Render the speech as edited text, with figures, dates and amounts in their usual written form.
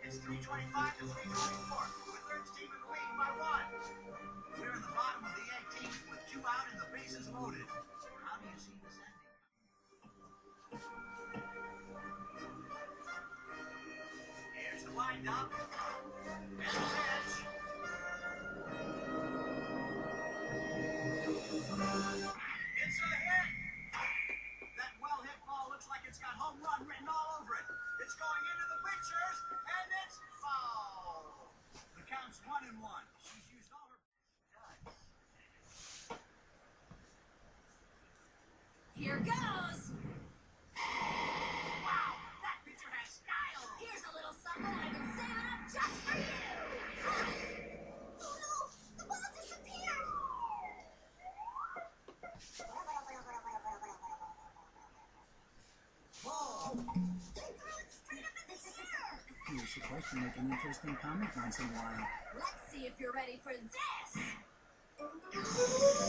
It's 325 to 324, with third team in the lead by 1. We're in the bottom of the 18th with 2 out and the bases loaded. How do you see this ending? Here's the windup. And the pitch. It's a hit! That well-hit ball looks like it's got home run written all over it. It's going into the bleachers, and it's foul. The count's 1-1. She's used all her touch. Here goes. Wow, that pitcher has style. Here's a little something I've been saving up just for you. Oh no, the ball disappeared. Ball. They threw it straight up in the air. You're supposed to make an interesting comment once in a while. Let's see if you're ready for this.